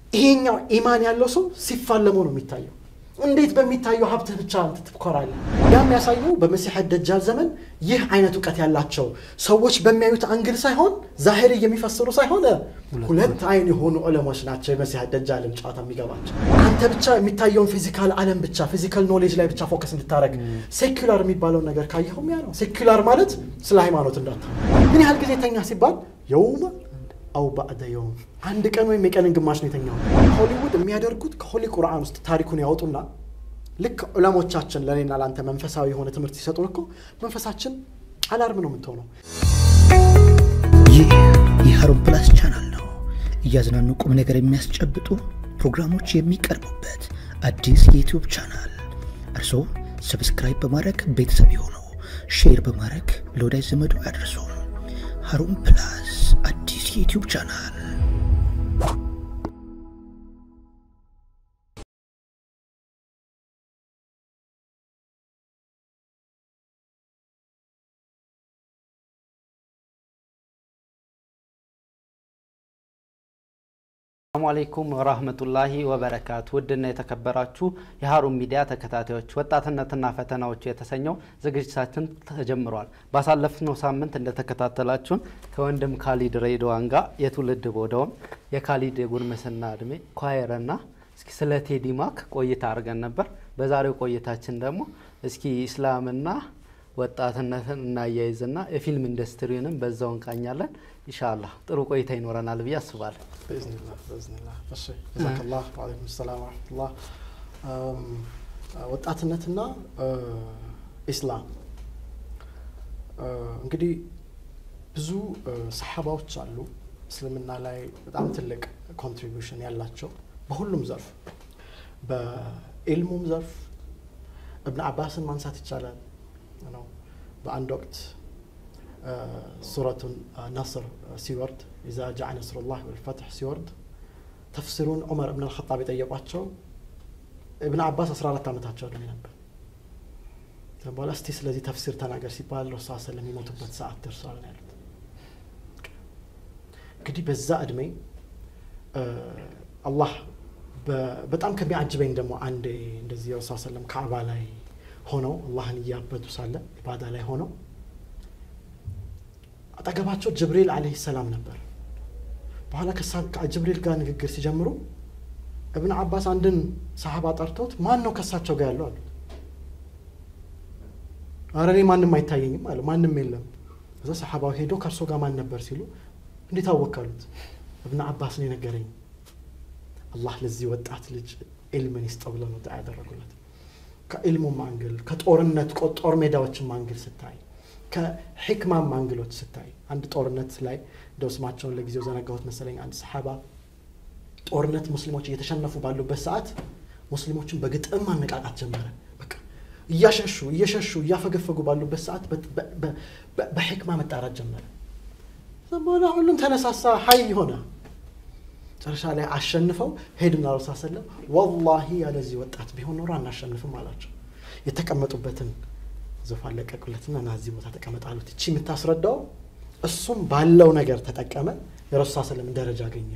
ይሄኛው ኢማን ያለው ሰው ሲፋለመው ነው የሚታየው እንዴት በሚታየው ሀብት ብቻ ተትቆራለ ያም ያሳየው በመሲህ ደጃል ዘመን ይህ አይነት ዕቀት ያላቸው ሰዎች በሚያዩት አንግል ሳይሆን ዛሂር የሚፈስሩ ሳይሆን ሁለት አይን የሆኑ ዑለሞች ናቸው የመሲህ ደጃልን ጫታ የሚገባቸው አንተ ብቻ የሚታየውን ፊዚካል ዓለም ብቻ ፊዚካል ኖሌጅ ላይ ብቻ ፎከስ እንድታረግ ሴኩላር የሚባለው ነገር ካየኸው ያ ነው ሴኩላር ማለት ስለ ሃይማኖት እንዳታ ምን ያህል ጊዜ ተኛ ሲባል የውማ أو بعد يوم عند كان وين مكان جماش نتنياهو هوليوود የሚያደርጉት ከሆሊ ቁርአን ውስጥ ታሪኩን ያወጡና ልክ ዑለሞቻችን ለኔና ላንተ መንፈሳዊ የሆነ ትምህርት ሲሰጡን እኮ መንፈሳችን አላርም ነው የምትሆነው ይህ የሃሩን ፕላስ ቻናል ነው እያዝናኑ ቁም ነገር የሚያስጨብጡ ፕሮግራሞች የሚቀርቡበት አዲስ የዩቲዩብ ቻናል እርሶ ሰብስክራይብ በማድረግ ቤተሰብ ይሁኑ ሼር በማድረግ ለወዳጅ ዘመዶ ያድርሱ ሃሩን ፕላስ አዲስ የዩቲዩብ ቻናል السلام عليكم ورحمة الله وبركاته ودنا يتكبراتشو የሃሩን ሚዲያ ተከታታዮች ወጣትነትና ፈተናዎች የተሰኘው ዝግጅታችን ተጀምሯል ባሳለፍነው ሳምንት እንደተከታተላችሁን ከወንድም ካሊድ ሬድዋን ጋር የትውልድ ቦታውን የካሊድ የጉርምስና እድሜ ኳየርና እስኪ ስለ ቴዲ ማክ ቆይታ አድርገን ነበር በዛሬው ቆይታችን ደግሞ እስኪ እስላምና ወጣትነትን እናያይዝና የፊልም ኢንዱስትሪውንም በዛው እንቃኛለን ኢንሻአላህ ጥሩ ቆይታ ይኖረናል ብዬ አስባለሁ باذن الله እሺ ጀዛከላህ ወአለይኩም ሰላም ወራህመቱላህ ወጣትነትና እስላም እንግዲህ ብዙ ሰሃባዎች አሉ እስልምና ላይ በጣም ትልቅ ኮንትሪቢዩሽን ያላቸው በሁሉም ዘርፍ በኢልሙም ዘርፍ ابن عباس ማንሳት ይቻላል ነው በአንድ ወቅት سورة نصر سيورد إذا جاء نصر الله والفتح سيورد تفسيرون عمر بن الخطاب يطيقاتشو ابن عباس أسرار التامتاتشو لم ينبه تبغى استيس الذي تفسير تناقر سيبال الرسول صلى الله عليه وسلم يموت بث ساعات ترسال نعلم كدي بالزائد مي الله بتأم كبي عجبين دمو عندي الذي الرسول صلى الله عليه وسلم كعب عليه هونو الله نيابد وصلى بعد عليه هونو አጠገባቸው ጅብሪል አለይሂ ሰላም ነበር በኋላ ከጅብሪል ጋር ንግግር ሲጀምሩ ኢብኑ አባስ አንድን ሰሃባ ጠርቶት ማን ነው ከሳቸው ጋር ያለው አሉት አረኔ ማንንም አይታየኝም አለ ማንንም የለም እዛ ሰሃባው ሄዶ ከርሶ ጋር ማን ነበር ሲሉ እንዴት አወቃሉት ኢብኑ አባስ ነው ነገረኝ አላህ ለዚህ ወጣት ልጅ ኢልምን ይስጠብለው ነው ያደረጉለት ከኢልሙ ማንግል ከጦርነት ጦር ሜዳዎች ማንግል ስታይ ከህክማ ማንግሎች ስታይ አንድ ጦርነት ላይ ደስማቸውን ለጊዜው ዘነጋሁት መሰለኝ አንድ ሰሃባ ጦርነት ሙስሊሞች እየተሸነፉ ባሉበት ሰዓት ሙስሊሞችን በግጥም ማነቃቃት ጀመረ በቃ እየሸሹ እያፈገፈጉ ባሉበት ሰዓት በህክማ መጣራት ጀመረ ዘማና ሁሉም ተነሳሳ ሀይ ሆነ ጨርሻ ላይ አሸንፈው ሄድና ረሱል ሰለላሁ ዐለይሂ ወሰለም ወላሂ ያለዚህ ወጣት ቢሆን ኖር አናሸንፍም አላቸው የተቀመጡበትን ዘፋን ለቀቁለትና ናዚ ቦታ ተቀመጣሉት እቺ የምታስረዳው እሱም ባለው ነገር ተጠቀመ የረሱል ሰለላሁ ዐለይሂ ወሰለም ደረጃ አገኘ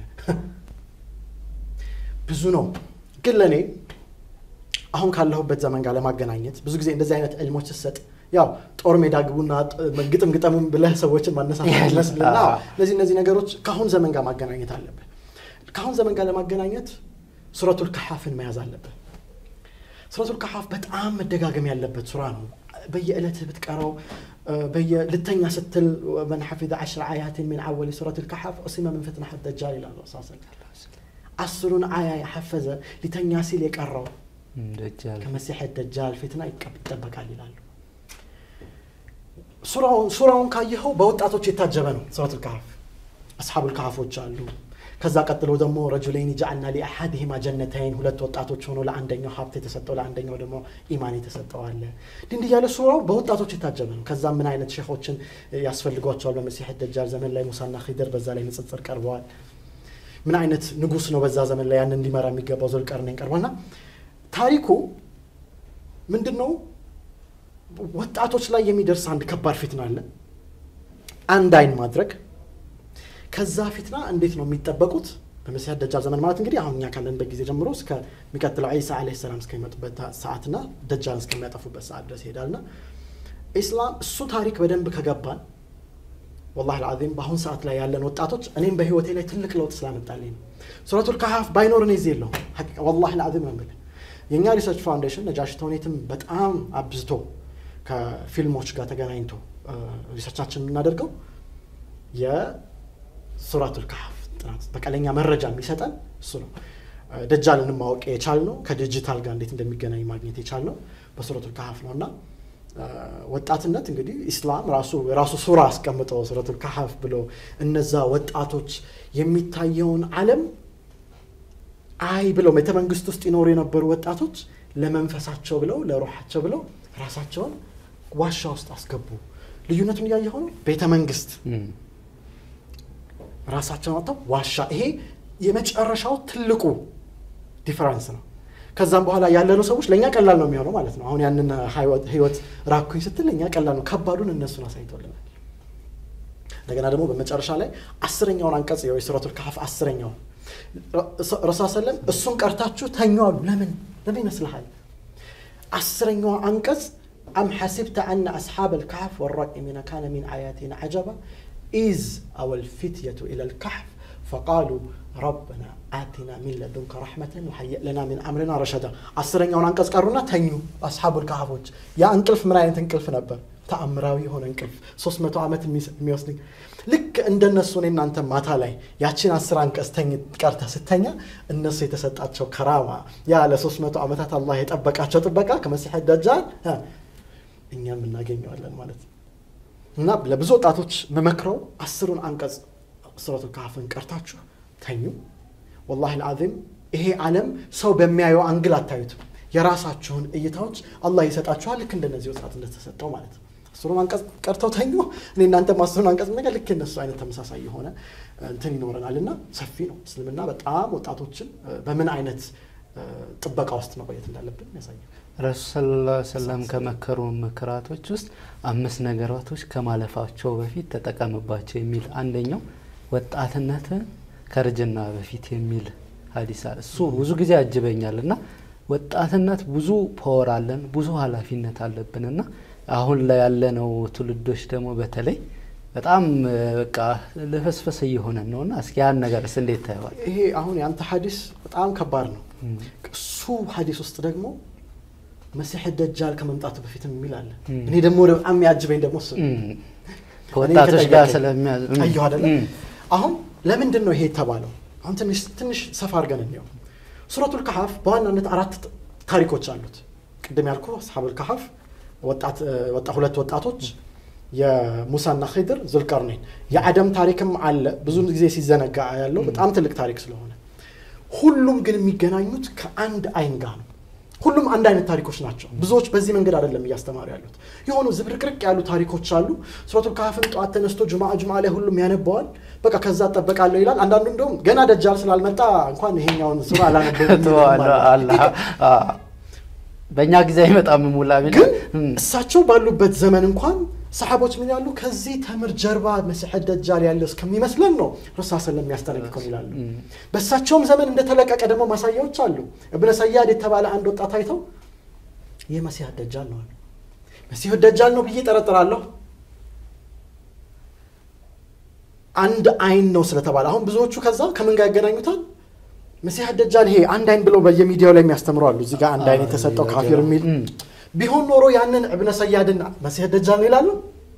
ብዙ ነው ግን ለኔ አሁን ካለሁበት ዘመን ጋር ለማገናኘት ብዙ ጊዜ እንደዚህ አይነት ዕልሞች ተሰጥ ያው ጦር ሜዳ ግቡና ግጥም ብለህ ሰዎችን ማነሳት ይመስልና ለዚህ ነገሮች ካሁን ዘመን ጋር ማገናኘት አለበት ካሁን ዘመን ጋር ለማገናኘት ሱረቱል ከሐፍን መያዝ አለበት ሱረቱል ከሐፍ በጣም መደጋገም ያለበት ሱራ ነው በየዕለት ብትቀራው በየልተኛ ስትል من حفظ 10 آيات من أول سورة الكهف أصيب من فتنة الدجال إلى الله صلى الله عليه وسلم 10 آية يحفظ لتنيا سيل يقرأ دجال كمسيح الدجال فتنة يطبق عليه سورة كايهو بوطاتوች የታጀበ ነው سورة الكهف أصحاب الكهف وجالو ከዛ ቀጥሎ ደግሞ رجلين جعلنا لأحدهما جنتين ሁለት ወጣቶች ሆኖ ለአንደኛው ሀብት የተሰጠው ለአንደኛው ደግሞ ኢማን የተሰጠው አለ እንዲህ ያለ ሱራው በወጣቶች የታጀበ ነው ከዛ ምን አይነት ሼኾችን ያስፈልጓቸዋል በመሲህ ደጃል ዘመን ላይ ሙሳና ኺድር በዛ ላይ ንጽጽር ቀርበዋል ምን አይነት ንጉስ ነው በዛ ዘመን ላይ ያንን ሊመራ የሚገባው ዙልቀርነይን ቀርበና ታሪኩ ምንድነው ወጣቶች ላይ የሚደርስ አንድ ከባድ ፊትና አለ አንድ አይን ማድረግ ከዛ ፊትና እንዴት ነው የሚጠበቁት በመሲህ ደጃል ዘመን ማለት እንግዲህ አሁን እኛ ካለንበት ጊዜ ጀምሮ እስከ ሚቀጥለው ዒሳ አለይሂ ሰላም እስከሚመጡበት ሰዓትና ደጃል እስከሚያጠፉበት ሰዓት ድረስ ይሄዳልና ኢስላም እሱ ታሪክ በደንብ ከገባን والله العظيم በአሁን ሰዓት ላይ ያለን ወጣቶች እኔም በህይወቴ ላይ ትልቅ ለውጥ ስላመጣልኝ ነው ሱረቱል ካህፍ ባይኖር ነው ይዘለው والله العظيم ነው የኛ ሪሰርች ፋውንዴሽን ነጃሽ ተውኔትም በጣም አብዝቶ ከፊልሞች ጋር ተገናኝቶ ሪሰርቻችን እናደርገው የሱረቱል ካህፍ ጥናት በቀለኛ መረጃ የሚሰጠን እሱ ነው ደጃልን ማወቅ የቻልነው ከዲጂታል ጋር እንዴት እንደሚገናኝ ማግኘት የቻልነው በሱረቱል ካህፍ ነውና ወጣትነት እንግዲህ ኢስላም ራሱ ሱራ አስቀምጠው ሱረቱል ካህፍ ብሎ እነዛ ወጣቶች የሚታየውን ዓለም አይ ብለው ቤተመንግስት ውስጥ ይኖሩ የነበሩ ወጣቶች ለመንፈሳቸው ብለው ለሩሃቸው ብለው ራሳቸውን ዋሻ ውስጥ አስገቡ ልዩነቱን ያያየው ነው ቤተመንግስት ራሳቸውን አጣው ዋሻ ይሄ የመጨረሻው ትልቁ ዲፈረንስ ነው ከዛም በኋላ ያለነው ሰዎች ለኛ ቀላል ነው የሚሆነው ማለት ነው አሁን ያንን ህይወት ራኩኝ ስትል ለኛ ቀላል ነው ከባዱን እነሱን አሳይተውልናል እንደገና ደግሞ በመጨረሻ ላይ 10ኛውን አንቀጽ የሱረቱል ካህፍ 10ኛው ረሱል ሰለም እሱን ቀርታችሁ ተኛው ለምን ይመስልሃል 10ኛው አንቀጽ أم حسبت أن أصحاب الكهف والرقم كان من آياتنا عجبا إذ أول فتية إلى الكهف فقالوا ربنا آتنا من لدنك رحمة وهيئ لنا من أمرنا رشدا 10ኛው አንቀጽ ቀሩና ተኙ أصحاب الكهف ያ እንቅልፍ ምን አይነት እንቅልፍ ነበር ተአምራዊ ሆነ እንቅልፍ 300 ዓመት የሚወስድ ልክ እንደነሱ እናንተ ማታ ላይ ያቺን 10 አንቀጽ ቀርታ ስተኛ እነሱ የተሰጣቸው ከራማ ያ ለ300 ዓመታት አላህ የጠበቃቸው ጥበቃ ከመሲህ ደጃል እኛም እናገኘዋለን ማለት ነው እና ለብዙ ወጣቶች መመክረው 10ን አንቀጽ ሱረቱል ካህፍን ቀርታችሁ ተኙ والله العظيم ይሄ ዓለም ሰው በሚያየው አንግል አታዩት የራሳችሁን እይታዎች አላህ ይሰጣችኋል ልክ እንደነዚህ ወጣት እንደተሰጠው ማለት ነው 10ን አንቀጽ ቀርተው ተኙ እናንተ 10ን አንቀጽ ነገር ልክ እነሱ አይነት ተመሳሳይ የሆነ እንትን ይኖረናልና ሰፊ ነው እስልምና በጣም ወጣቶችን በምን አይነት ጥበቃ ውስጥ መቆየት እንዳለብን ያሳያል ረሱል ሰለም ከመከሩ ምክራቶች ውስጥ 5 ነገራቶች ከማለፋቸው በፊት ተጠቀምባቸው የሚል አንደኛው ወጣትነት ከርጅና በፊት የሚል ሐዲስ አለ እሱ ብዙ ጊዜ አጅበኛልና ወጣትነት ብዙ ፓወር አለን ብዙ ኃላፊነት አለብንና አሁን ላይ ያለነው ትውልዶች ደግሞ በተለይ በጣም በቃ ለፈስፈስ እየሆነ ነውና እስኪ ያን ነገርስ እንዴት ታየዋል ይሄ አሁን ያንተ ሐዲስ በጣም ከባድ ነው እሱ ሐዲስ ውስጥ ደግሞ መሲህ ደጃል ከመምጣቱ በፊት የሚላል እኔ ደግሞ በጣም ያጅበኝ ደግሞ እሱ ወጣቶች ጋር ስለሚያዝ አየሁ አይደል አሁን ለምንድን ነው ይሄ ተባለው አሁን ትንሽ ሰፋ አድርገን እንየው ሱረቱል ካህፍ በዋናነት 4 ታሪኮች አሉት ቅድም ያልኩ አስሐቡል ካህፍ ሁለት ወጣቶች የሙሳና ኺድር ዙልቀርነይን የአደም ታሪክም አለ ብዙ ጊዜ ሲዘነጋ ያለው በጣም ትልቅ ታሪክ ስለሆነ ሁሉም ግን የሚገናኙት ከአንድ አይን ጋር ነው ሁሉም አንድ አይነት ታሪኮች ናቸው ብዙዎች በዚህ መንገድ አይደለም ያስተማሩ ያሉት የሆኑ ዝብርቅርቅ ያሉ ታሪኮች አሉ ሱረቱል ካህፍን ጧት ተነስቶ ጁማዓ ላይ ሁሉም ያነባዋል በቃ ከዛ ተጠበቃለሁ ይላል አንዳንዱ እንደውም ገና ደጃል ስላልመጣ እንኳን ይሄኛውን ሱራ አላነበበም አላህ በእኛ ጊዜ አይመጣም ሙላሚን እሳቸው ባሉበት ዘመን እንኳን ሰሃቦች ምን ያሉ ከዚህ ተምር ጀርባ መሲህ ደጃል ያለው እስከሚመስለን ነው ረሱል ሰለላሁ ያስተላልፈው ይላሉ በእሳቸውም ዘመን እንደተለቀቀ ደግሞ ማሳያዎች አሉ ኢብኑ ሰያድ የተባለ አንድ ወጣት አይተው የመሲህ ደጃል ነው መሲህ ደጃል ነው ብዬ ጠረጥራለሁ አንድ አይን ነው ስለተባለ አሁን ብዙዎቹ ከዛ ከምን ጋር ያገናኙታል መሲህ ደጃል ይሄ አንድ አይን ብለው በየሚዲያው ላይ የሚያስተምሩ አሉ እዚህ ጋር አንድ አይን የተሰጠው ካፊር የሚል ቢሆን ኖሮ ያንን ኢብኑ ሰያድን መሲህ ደጃል ነው ይላሉ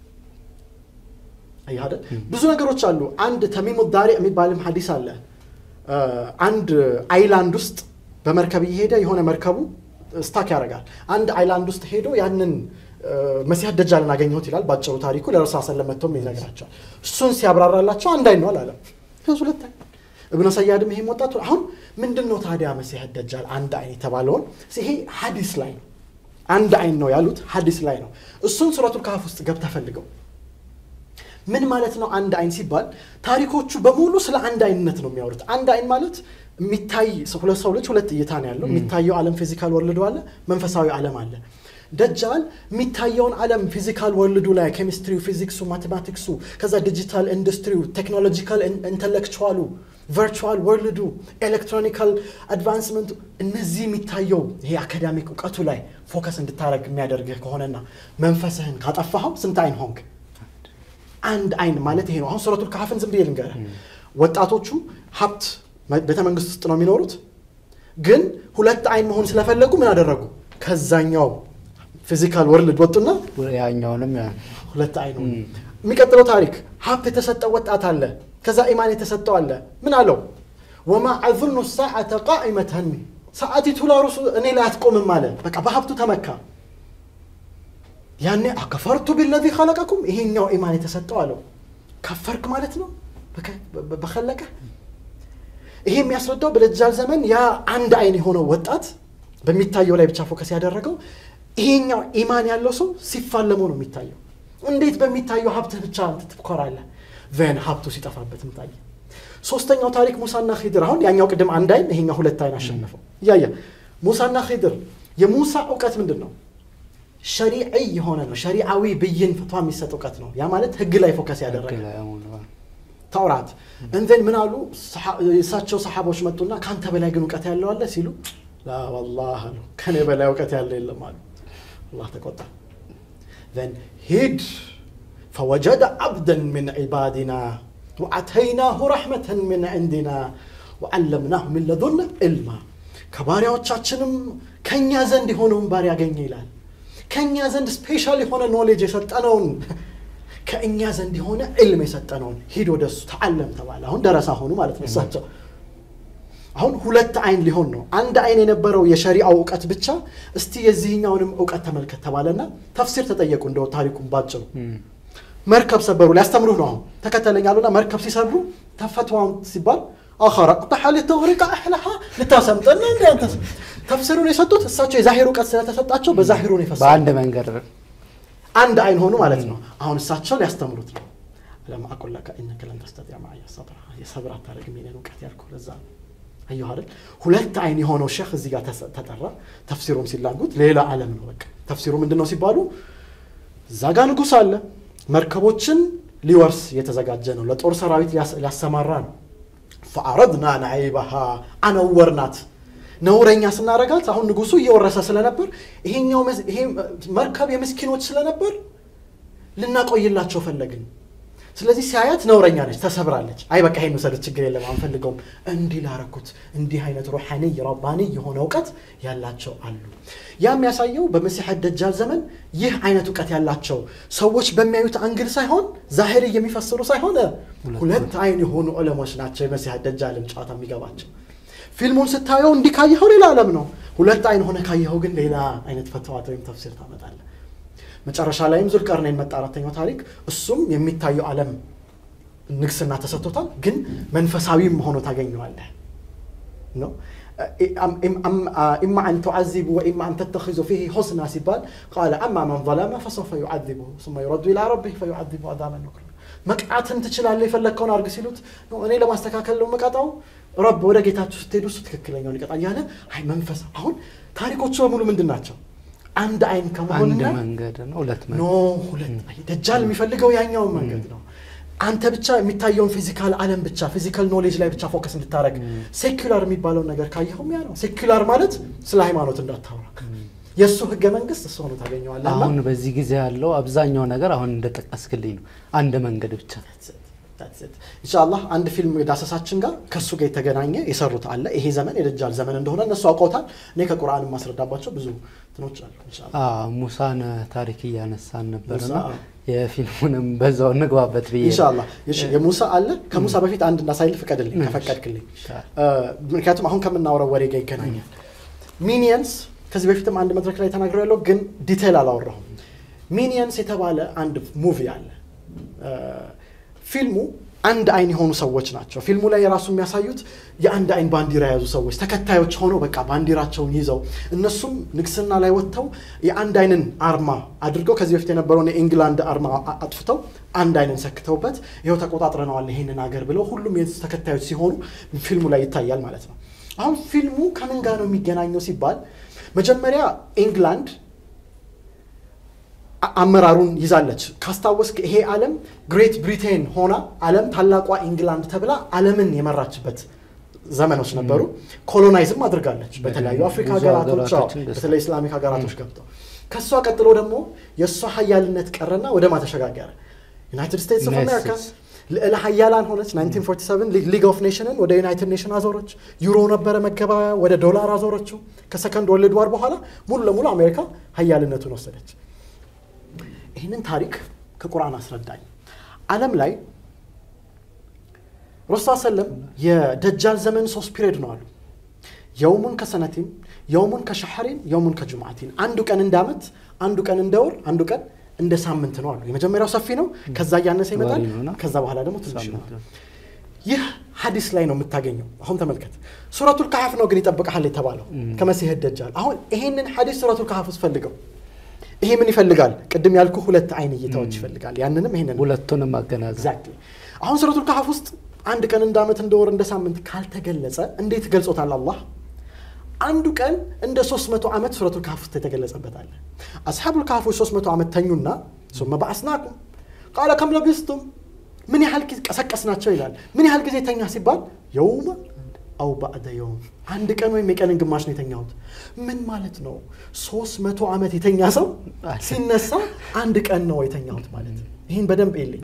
አይሃደ ብዙ ነገሮች አሉ አንድ ተሚሙ ዳሪ የሚባልም ሐዲስ አለ አንድ አይላንድ ውስጥ በመርከብ ይሄደ የሆነ መርከቡ ስታክ ያረጋል አንድ አይላንድ ውስጥ ሄዶ ያንን መሲህ ደጃልን አገኘሁት ይላል ባጭሩ ታሪኩ ለረሱል ሰለላሁ ዐለይሂ ወሰለም ይነግራቸዋል እሱን ሲያብራራላቸው አንድ አይን ነው አላለም ሁለት አይን ኢብኑ ሰያድም ይሄ ወጣቱ አሁን ምንድነው ታዲያ መሲህ ደጃል አንድ አይን የተባለው ይሄ ሐዲስ ላይ ነው አንድ አይን ነው ያሉት ሐዲስ ላይ ነው እሱን ሱረቱል ካህፍ ውስጥ ገብታ ፈልገው ምን ማለት ነው አንድ አይን ሲባል ታሪኮቹ በሙሉ ስለ አንድ አይንነት ነው የሚያወሩት አንድ አይን ማለት የሚታይ ሰው ልጅ ሁለት እይታ ነው ያለው የሚታየው ዓለም ፊዚካል ወርልድ አለ መንፈሳዊ ዓለም አለ ደጃል የሚታየውን ዓለም ፊዚካል ወርልዱ ላይ ኬሚስትሪው ፊዚክሱ ማቴማቲክሱ ከዛ ዲጂታል ኢንዱስትሪው ቴክኖሎጂካል ኢንተሌክቹዋሉ ቨርቹዋል ወርልዱ ኤሌክትሮኒካል አድቫንስመንት እነዚህ የሚታየው ይሄ አካዳሚክ እውቀቱ ላይ ፎከስ እንድታረግ የሚያደርግህ ከሆነና መንፈስህን ካጠፋኸው ስንት አይን ሆንክ አንድ አይን ማለት ይሄ ነው አሁን ሱረቱል ካህፍን ዝም ብዬ ልንገርህ ወጣቶቹ ሀብት ቤተ መንግስት ውስጥ ነው የሚኖሩት ግን ሁለት አይን መሆን ስለፈለጉ ምን አደረጉ ከዛኛው ፊዚካል ወርልድ ወጡና ያኛውንም ሁለት አይን ነው የሚቀጥለው ታሪክ ሀብት የተሰጠው ወጣት አለ ከዛ ኢማን የተሰጠው አለ ምን አለው وما اظن الساعه قائمه ساعتي لا رسول እኔ ላይ አትቆምም አለ በቃ በሀብቱ ተመካ ያኔ አከፈርቱ بالذي خلقكم ይሄኛው ኢማን የተሰጠው አለው ከፈርክ ማለት ነው በخلቀ ይሄ የሚያስረዳው በደጃል ዘመን ያ አንድ አይን የሆነው ወጣት በሚታየው ላይ ብቻ ፎከስ ያደረገው ይሄኛው ኢማን ያለው ሰው ሲፋለመው ነው የሚታየው እንዴት በሚታየው ሀብት ብቻ ትትኮራለህ ቨን ሀብቱ ሲጠፋበትም ታየ ሶስተኛው ታሪክ ሙሳና ኺድር አሁን ያኛው ቅድም አንድ አይን ይሄኛው ሁለት አይን አሸነፈው ያያ ሙሳና ኺድር የሙሳ ዕውቀት ምንድነው ሸሪዓዊ የሆነ ነው ሸሪዓዊ ብይን ፈትዋ የሚሰጥ ዕውቀት ነው ያ ማለት ህግ ላይ ፎከስ ያደረገ ተውራት እንዘን ምን አሉ እሳቸው ሰሃቦች መጡና ካንተ በላይ ግን ዕውቀት ያለው አለ ሲሉ ላ والله አሉ ከኔ በላይ ዕውቀት ያለው የለም አሉ አላህ ተቆጣ then hid فوجد عبدا من عبادنا واتيناه رحمه من عندنا وعلمناه من لدنا علما ከባሪያዎቻችንም ከኛ ዘንድ የሆነውን ባሪያ ያገኘ ይላል ከኛ ዘንድ ስፔሻሊ የሆነ ኖሌጅ የሰጠነውን ከኛ ዘንድ የሆነ علم የሰጠነውን ሂድ ወደሱ ተዓለም ተባለ አሁን ደረሳ ሆኑ ማለት ነው እሳቸው አሁን ሁለት አይን ሊሆን ነው አንድ አይን የነበረው የሸሪዓው ዕውቀት ብቻ እስቲ የዚህኛውንም ዕውቀት ተመልከት ተባለና ተፍሲር ተጠየቁ እንደው ታሪኩን ባጭሩ መርከብ ሰበሩ ሊያስተምሩህ ነው አሁን ተከተለኛሉና መርከብ ሲሰብሩ ተፈቷን ሲባል አخرقت حال تغرق احلها لتسمطنا እንደ አንተ ተፍሲሩን የሰጡት እሳቸው የዛሂሩ ዕውቀት ስለተሰጣቸው በዛሂሩን ይፈሰሉ በአንድ መንገድ አንድ አይን ሆኑ ማለት ነው አሁን እሳቸው ሊያስተምሩት ነው ለማ اقول لك انك لن تستطيع معي الصبر የሰብር አታረግ ምን ዕውቀት ያልኩህ ለዛ አየሁ አይደል ሁለት አይን የሆነው ሼክ እዚህ ጋር ተጠራ ተፍሲሩም ሲላጉት ሌላ ዓለም ነው በቃ ተፍሲሩ ምንድነው ሲባሉ ዛጋ ንጉስ አለ መርከቦችን ሊወርስ የተዘጋጀ ነው ለጦር ሰራዊት ሊያሰማራ ነው فعرضنا نعيبها انورنات ነውረኛ ስናረጋት አሁን ንጉሱ እየወረሰ ስለነበር ይሄኛው ይሄ መርከብ የምስኪኖች ስለነበር ልናቆይላቸው ፈለግን ስለዚህ ሲያያት ነውረኛ ነች ተሰብራለች አይ በቃ ይሄን ወሰደች ችግር የለም አንፈልገው እንዲ ላረኩት እንዲ አይነት ሩሃኒ ረባኒ የሆነ ዕውቀት ያላቸው አሉ ያም ያሳየው በመሲህ ደጃል ዘመን ይህ አይነት ዕውቀት ያላቸው ሰዎች በሚያዩት አንግል ሳይሆን ዛሂሪ የሚፈስሩ ሳይሆን ሁለት አይን የሆኑ ዑለሞች ናቸው የመሲህ ደጃልን ጫታ የሚገባቸው ፊልሙን ስታየው እንዲካየው ሌላ ዓለም ነው ሁለት አይን ሆነ ካየው ግን ሌላ አይነት ፈትዋ ወይም ተፍሲር ታመጣለህ መጨረሻ ላይም ዙልቀርነይን መጣ አራተኛው ታሪክ እሱም የሚታየው ዓለም ንግስና ተሰጥቶታል ግን መንፈሳዊም ሆኖ ታገኘዋለህ ነው اما ان تعذب واما ان تتخذ فيه حسنا سبال قال اما من ظلم فسوف يعذبه ثم يرد الى ربه فيعذب عذابا نكرا መቅጣትን ትችላለህ የፈለከውን አርግ ሲሉት ነው እኔ ለማስተካከል ነው መቀጣው ረብ ወደ ጌታችሁ ስትሄዱ ስትከክለኛው ይቀጣል ያለ አይ መንፈስ አሁን ታሪኮቹ በሙሉ ምንድናቸው አንድ አይን ከመሆንና አንድ መንገድ ነው ሁለት መንገድ ነው ሁለት ደጃል የሚፈልገው ያኛው መንገድ ነው አንተ ብቻ የሚታየውን ፊዚካል ዓለም ብቻ ፊዚካል ኖሌጅ ላይ ብቻ ፎከስ እንድታረግ ሴኩላር የሚባለው ነገር ካየው ያ ነው ሴኩላር ማለት ስለ ሃይማኖት እንዳታወራ የሱ ህገ መንግስት እሱ ነው ታገኘዋለህ አሁን በዚህ ጊዜ ያለው አብዛኛው ነገር አሁን እንደተጠቀስክልኝ ነው አንድ መንገድ ብቻ ኢንሻአላህ አንድ ፊልም ዳሰሳችን ጋር ከሱ ጋር የተገናኘ የሰሩት አለ ይሄ ዘመን የደጃል ዘመን እንደሆነ እነሱ አውቀውታል እኔ ከቁርአን ማስረዳባቸው ብዙ ትኖች አሉ ኢንሻአላህ ሙሳን ታሪክ ያነሳን ነበርና የፊልሙንም በዛው ንግባበት ብዬ ኢንሻአላህ የሙሳ አለ ከሙሳ በፊት አንድ እንዳሳይል ፍቀድልኝ ከፈቀድክልኝ ምክንያቱም አሁን ከምናወራው ወሬ ጋር ይገናኛል ሚኒየንስ ከዚህ በፊትም አንድ መድረክ ላይ ተናግረው ያለው ግን ዲቴል አላወራሁም ሚኒየንስ የተባለ አንድ ሙቪ አለ ፊልሙ አንድ አይን የሆኑ ሰዎች ናቸው ፊልሙ ላይ የራሱ የሚያሳዩት የአንድ አይን ባንዲራ ያዙ ሰዎች ተከታዮች ሆነው በቃ ባንዲራቸውን ይዘው እነሱም ንግስና ላይ ወጥተው የአንድ አይንን አርማ አድርገው ከዚህ በፊት የነበረውን የኢንግላንድ አርማ አጥፍተው አንድ አይንን ሰክተውበት ይሄው ተቆጣጥረናል ይሄንን ሀገር ብለው ሁሉም የዚህ ተከታዮች ሲሆኑ ፊልሙ ላይ ይታያል ማለት ነው አሁን ፊልሙ ከምን ጋር ነው የሚገናኘው ሲባል መጀመሪያ ኢንግላንድ አመራሩን ይዛለች ካስታወስክ ይሄ ዓለም ግሬት ብሪቴን ሆና ዓለም ታላቋ ኢንግላንድ ተብላ ዓለምን የመራችበት ዘመኖች ነበሩ ኮሎናይዝም አድርጋለች በተለያዩ አፍሪካ ሀገራቶች በተለይ እስላሚክ ሀገራቶች ገብተው ከሷ ቀጥሎ ደግሞ የሷ ኃያልነት ቀረና ወደ ማተሸጋገረ ዩናይትድ ስቴትስ ኦፍ አሜሪካ ለኃያላን ሆነች 1947 ሊግ ኦፍ ኔሽንን ወደ ዩናይትድ ኔሽን አዞረች ዩሮ ነበረ መገበያ ወደ ዶላር አዞረችው ከሰከንድ ወርልድ ዋር በኋላ ሙሉ ለሙሉ አሜሪካ ኃያልነቱን ወሰደች ይሄንን ታሪክ ከቁርአን አስረዳኝ ዓለም ላይ ረሱል ሰለም የደጃል ዘመን 3 ፒሪድ ነው አሉ يوم كسنتين يوم كشهر يوم كجمعة አንዱ ቀን እንዳመት አንዱ ቀን እንደወር አንዱ ቀን እንደ ሳምንት ነው አሉ የመጀመሪያው ሰፊ ነው ከዛ ያነሰ ይመጣል ከዛ በኋላ ደግሞ ትንሽ ነው ይህ ሐዲስ ላይ ነው የምታገኘው አሁን ተመልከት ሱረቱል ካህፍ ነው ግን ይጠብቀሃል የተባለው ከመሲህ ደጃል አሁን ይሄንን ሐዲስ ሱረቱል ካህፍ ውስጥ ፈልገው ይሄ ምን ይፈልጋል ቅድም ያልኩ ሁለት አይን እይታዎች ይፈልጋል ያንንም ይሄንን ሁለቱንም ማገናዘብ ኤግዛክትሊ አሁን ሱረቱል ካህፍ ውስጥ አንድ ቀን እንዳመት እንደወር እንደ ሳምንት ካልተገለጸ እንዴት ገልጾታል አላህ አንዱ ቀን እንደ 300 አመት ሱረቱል ካህፍ ውስጥ ተገለጸበት አለ አስሐቡል ካህፍ 300 አመት ተኙና ثم بعثناكم قال كم لبثتم ምን ያህል ቀሰቀስናቸው ይላል ምን ያህል ጊዜ ተኛ ሲባል يوم او بعد يوم አንድ ቀን ወይ የቀንን ግማሽ ነው የተኛሁት ምን ማለት ነው 300 አመት የተኛ ሰው ሲነሳ አንድ ቀን ነው የተኛሁት ማለት ይሄን በደንብ ይልኝ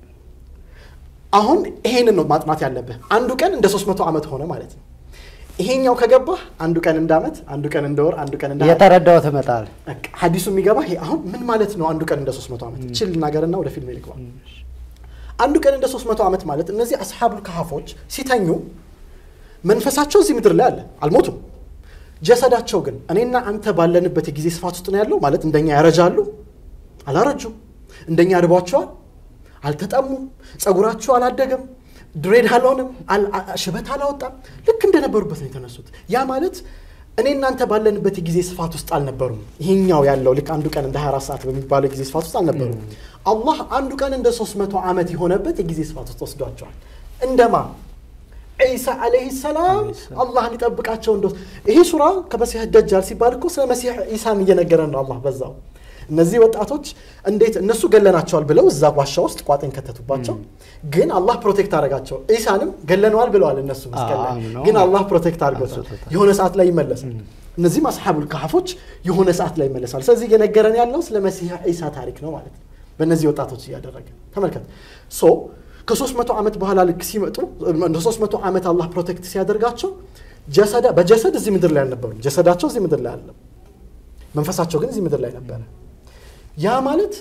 አሁን ይሄንን ነው ማጥናት ያለበት አንዱ ቀን እንደ 300 አመት ሆነ ማለት ነው ይሄኛው ከገባ አንዱ ቀን እንዳመት አንዱ ቀን እንደወር አንዱ ቀን እንዳ የተረዳው ተመጣጣል ሐዲሱ የሚገባ ይሄ አሁን ምን ማለት ነው አንዱ ቀን እንደ 300 አመት ችል ነገርና ወደ ፊልም ይልቀው አንዱ ቀን እንደ 300 አመት ማለት እነዚህ አስሐቡል ካህፎች ሲተኙ መንፈሳቸው እዚህ ምድር ላይ አለ አልሞቱም ጀሰዳቸው ግን እኔና አንተ ባለንበት የጊዜ ስፋት ውስጥ ነው ያለው ማለት እንደኛ ያረጃሉ አላረጁም እንደኛ አርባቸዋል አልተጠሙም ጸጉራቸው አላደገም ድሬድ አልሆነም ሽበት አላወጣም ልክ እንደነበሩበት ነው የተነሱት ያ ማለት እኔና አንተ ባለንበት የጊዜ ስፋት ውስጥ አልነበሩም ይሄኛው ያለው ልክ አንዱ ቀን እንደ 24 ሰዓት በሚባለው ጊዜ ስፋት ውስጥ አልነበሩም አላህ አንዱ ቀን እንደ 300 አመት የሆነበት የጊዜ ስፋት ውስጥ ወስዷቸዋል እንደማ ኢሳ አለይሂ ሰላም አላህ ሊጠብቃቸው እንደው ይሄ ሱራ ከመሲህ ደጃል ሲባል እኮ ስለ መሲህ ኢሳን እየነገረን ነው አላህ በዛው እነዚህ ወጣቶች እንዴት እነሱ ገለናቸዋል ብለው እዛ ዋሻ ውስጥ ቋጥን ከተቱባቸው ግን አላህ ፕሮቴክት አረጋቸው ኢሳንም ገለነዋል ብለዋል እነሱ መስከለ ግን አላህ ፕሮቴክት አርጎታል የሆነ ሰዓት ላይ ይመለሳል እነዚህ አስሐቡል ካህፎች የሆነ ሰዓት ላይ ይመለሳል ስለዚህ የነገረን ያለው ስለ መሲህ ኢሳ ታሪክ ነው ማለት ነው በእነዚህ ወጣቶች ያደረገ ተመልከት ሶ ከ300 አመት በኋላ ልክ ሲመጡ እንደ 300 አመት አላህ ፕሮቴክት ሲያደርጋቸው በጀሰድ እዚህ ምድር ላይ አልነበሩ ጀሰዳቸው እዚህ ምድር ላይ አለ መንፈሳቸው ግን እዚህ ምድር ላይ ነበር ያ ማለት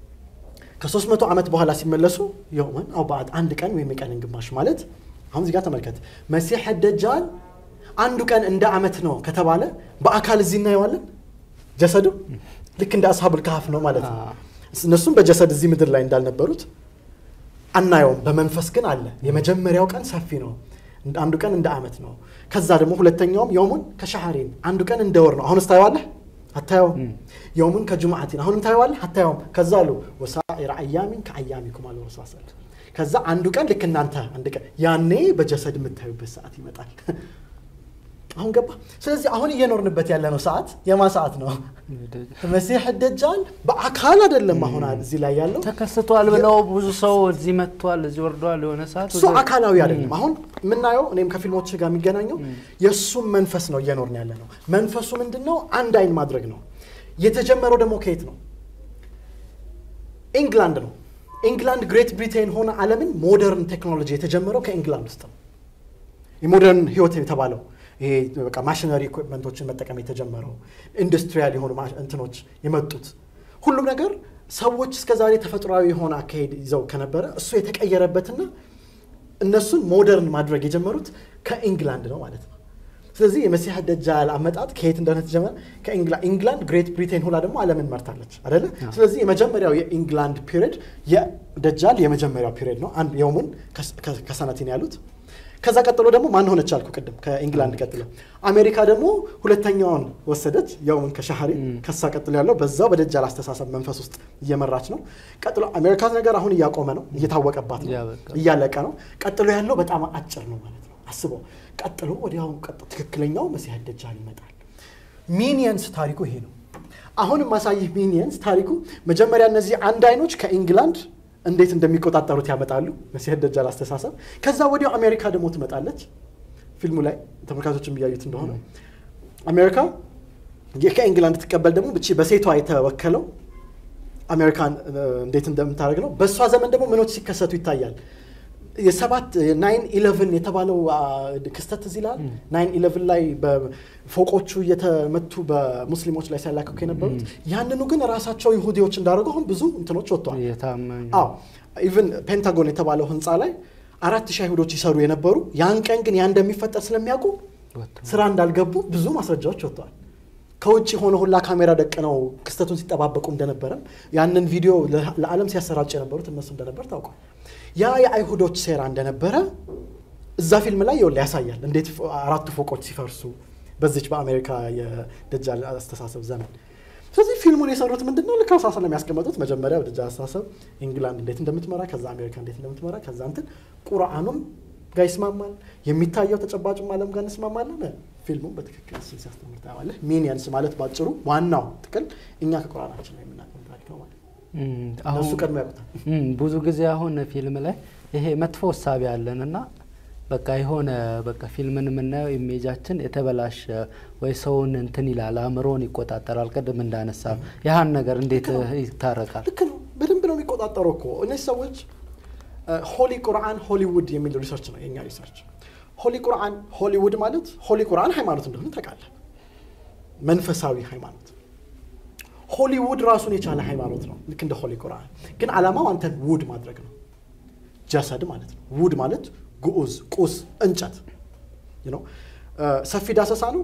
ከ300 አመት በኋላ ሲመለሱ የውመን አው ባድ አንድ ቀን ወይ የቀንን ግማሽ ማለት አሁን እዚህ ጋር ተመልከት መሲህ ደጃል አንዱ ቀን እንደ አመት ነው ከተባለ በአካል እዚህ እናየዋለን ጀሰዱ ልክ እንደ አስሐቡል ካህፍ ነው ማለት ነው እነሱም በጀሰድ እዚህ ምድር ላይ እንዳልነበሩት አናየውም በመንፈስ ግን አለ የመጀመሪያው ቀን ሰፊ ነው አንዱ ቀን እንደ አመት ነው ከዛ ደግሞ ሁለተኛውም የውመን ከሸህሪን አንዱ ቀን እንደወር ነው አሁን ታየዋለህ አታየው يوم كجمعة هون متايوال حتى يوم كزالو وسائر أيام كأيامكم على الرسول صلى الله عليه وسلم كذا عندك لك إن أنت عندك يعني بجسد متايو بساعة متال هون قبّا سلسي هون ينور نبتي على ساعات يا ما ساعات نو المسيح الدجال بعكاله دلما هون زي لا يالو تكستوا على بلاو بوزو سو زي متوال زي وردوا لهونه ساعات سو عكالاو يادلما هون منايو እኔም ከፊልሞች ጋር የሚገናኘው የሱም መንፈስ ነው እየኖርን ያለ ነው መንፈሱ ምንድነው አንድ አይን ማድረግ ነው የተጀመረው ደግሞ ከየት ነው ኢንግላንድ ነው ኢንግላንድ ግሬት ብሪቴን ሆነ ዓለምን ሞደርን ቴክኖሎጂ የተጀመረው ከኢንግላንድ ውስጥ ነው የሞደርን ህይወት የተባለው ይሄ በቃ ማሽነሪ ኢኩዊፕመንቶችን መጠቀም የተጀመረው ኢንዱስትሪያል የሆኑ እንትኖች የመጡት ሁሉም ነገር ሰዎች እስከዛሬ ተፈጥሯዊ የሆነ አካሄድ ይዘው ከነበረ እሱ የተቀየረበትና እነሱን ሞደርን ማድረግ የጀመሩት ከኢንግላንድ ነው ማለት ነው ስለዚህ የመሲህ ደጃል አመጣጥ ከየት እንደሆነ ተጀመረ ከኢንግላንድ ግሬት ብሪቴን ሆላ ደግሞ ዓለምን መርታለች አይደለ ስለዚህ የመጀመሪያው የኢንግላንድ ፒሪድ የደጃል የመጀመሪያው ፒሪድ ነው አንድ የውሙን ከሰነቲን ያሉት ከዛ ቀጥሎ ደግሞ ማን ሆነች አልኩ ቀደም ከኢንግላንድ ቀጥሎ አሜሪካ ደግሞ ሁለተኛውን ወሰደች የውሙን ከሸህሪ ከሳ ቀጥሎ ያለው በዛው በደጃል አስተሳሰብ መንፈስ ውስጥ እየመራች ነው ቀጥሎ አሜሪካ ነገር አሁን እያቆመ ነው እየታወቀባት ነው እያለቀ ነው ቀጥሎ ያለው በጣም አጭር ነው ማለት ነው አስበው ቀጥሎ ወዲያው ትክክለኛው መሲህ ደጃል ይመጣል ሚኒየንስ ታሪኩ ይሄ ነው አሁን ማሳይህ ሚኒየንስ ታሪኩ መጀመሪያ እነዚህ አንድ አይኖች ከኢንግላንድ እንዴት እንደሚቆጣጠሩት ያመጣሉ መሲህ ደጃል አስተሳሰብ ከዛ ወዲያው አሜሪካ ደግሞ ትመጣለች ፊልሙ ላይ ተመልካቾችም ያዩት እንደሆነ አሜሪካ ከኢንግላንድ ትቀበል ደግሞ ብቻ በሴቷ የተወከለው አሜሪካን እንዴት እንደምታረግ ነው በሷ ዘመን ደግሞ ምኖች ሲከሰቱ ይታያል የሰባት 9/11 የተባለው ክስተት እዚህ ላይ 9/11 ላይ በፎቆቹ የተመቱ በሙስሊሞች ላይ ሲያላከኩ የነበሩት ያንኑ ግን ራሳቸው ይሁዲዎች እንዳደረጉ አሁን ብዙ እንትኖች ወጥቷል አዎ ኢቭን ፔንታጎን የተባለው ህንጻ ላይ 4000 አይሁዶች ይሰሩ የነበሩ ያን ቀን ግን ያ እንደሚፈጠር ስለሚያውቁ ስራ እንዳልገቡ ብዙ ማስረጃዎች ወጥተዋል ከውጪ ሆነ ሁላ ካሜራ ደቀነው ክስተቱን ሲጠባበቁ እንደነበረ ያንን ቪዲዮ ለዓለም ሲያሰራጭ የነበሩት እነሱ እንደነበር ታውቋል ያ የአይሁዶች ሴራ እንደነበረ እዛ ፊልም ላይ ያሳያል እንዴት አራቱ ፎቆች ሲፈርሱ በዚች በአሜሪካ የደጃል አስተሳሰብ ዘመን ስለዚህ ፊልሙን የሰሩት ምንድነው ለካሳሳ ለሚያስቀምጡት መጀመሪያ ደጃል አስተሳሰብ ኢንግላንድ እንዴት እንደምትመራ ከዛ አሜሪካ እንዴት እንደምትመራ ከዛ እንትን ቁርአኑም ጋር ይስማማል የሚታየው ተጨባጭም ዓለም ጋር እንስማማለን ፊልሙን በትክክል ሲያስተምር ታያለህ ሚኒየንስ ማለት ባጭሩ ዋናው ጥቅል እኛ ከቁርአናችን ላይ የምናቀምጠው ታሪክ ነው ማለት አሁን እሱ ቀድሞ ያውቁታል ብዙ ጊዜ አሁን ፊልም ላይ ይሄ መጥፎ ሐሳብ ያለንና በቃ ይሆነ በቃ ፊልምን ምናየው ኢሜጃችን የተበላሸ ወይ ሰውን እንትን ይላል አምሮን ይቆጣጠራል ቀደም እንዳነሳ ያሃን ነገር እንዴት ይታረቃል ልክ ነው በደንብ ነው የሚቆጣጠረው እኮ እነዚህ ሰዎች ሆሊ ቁርአን ሆሊውድ የሚል ሪሰርች ነው የኛ ሪሰርች ሆሊ ቁርአን ሆሊውድ ማለት ሆሊ ቁርአን ሃይማኖት እንደሆነ ታውቃለህ መንፈሳዊ ሃይማኖት ሆሊውድ ራሱን የቻለ ሃይማኖት ነው ልክ እንደ ሆሊ ቁርአን ግን ዓላማው አንተን ውድ ማድረግ ነው ጀሰድ ማለት ነው ውድ ማለት ጉኡዝ ቁስ እንጨት ሰፊ ዳሰሳ ነው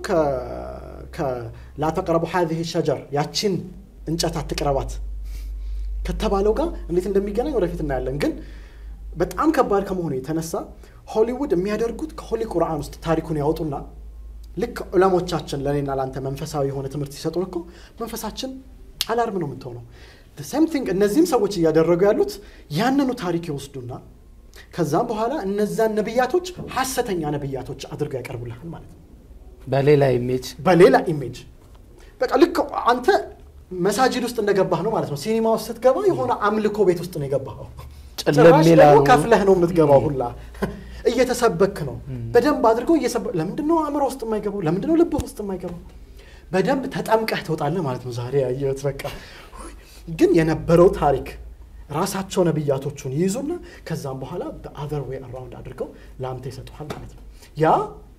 لا تقربوا هذه الشجر ያቺን እንጨት አትቅረባት ከተባለው ጋር እንዴት እንደሚገናኝ ወደፊት እናያለን ግን በጣም ከባድ ከመሆኑ የተነሳ ሆሊውድ የሚያደርጉት ከሆሊ ቁርአን ውስጥ ታሪኩን ያወጡና ልክ ዑለሞቻችን ለኔና ላንተ መንፈሳዊ የሆነ ትምህርት ሲሰጡን እኮ መንፈሳችን አላርም ነው የምትሆነው the same thing እነዚህም ሰዎች እያደረጉ ያሉት ያንኑ ታሪክ ይወስዱና ከዛም በኋላ እነዛን ነብያቶች ሐሰተኛ ነብያቶች አድርገው ያቀርቡልሃል ማለት ነው በሌላ ኢሜጅ በቃ ልክ አንተ መሳጂድ ውስጥ እንደገባህ ነው ማለት ነው ሲኒማ ውስጥ ስትገባ የሆነ አምልኮ ቤት ውስጥ ነው የገባኸው ጨለምላው ከፍለህ ነው የምትገባው ሁላ እየተሰበክ ነው በደንብ አድርገው ለምንድነው አእምሮ ውስጥ የማይገባው ለምንድነው ልብ ውስጥ የማይገባው በደንብ ተጣምቀህ ትወጣለህ ማለት ነው ዛሬ ያየሁት በቃ ግን የነበረው ታሪክ ራሳቸው ነብያቶቹን ይይዙና ከዛም በኋላ the other way around አድርገው ላንተ ይሰጡሃል ማለት ነው ያ